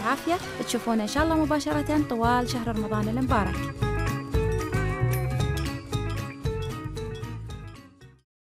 العافية، تشوفونا إن شاء الله مباشرة طوال شهر رمضان المبارك.